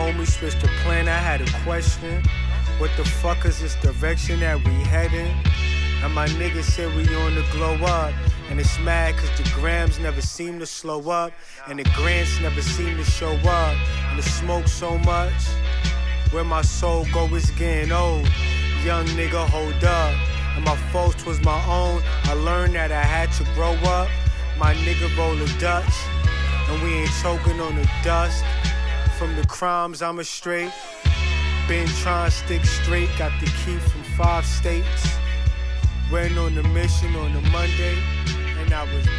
homie switched the plan, I had a question. What the fuck is this direction that we heading? And my niggas said we on the glow up. And it's mad cause the grams never seem to slow up. And the grants never seem to show up. And the smoke so much. Where my soul go is getting old. Young nigga, hold up. And my fault was my own. I learned that I had to grow up. My nigga roll a Dutch. And we ain't choking on the dust. From the crimes I'm a straight. Been trying to stick straight. Got the key from 5 states. Went on the mission on a Monday. And I was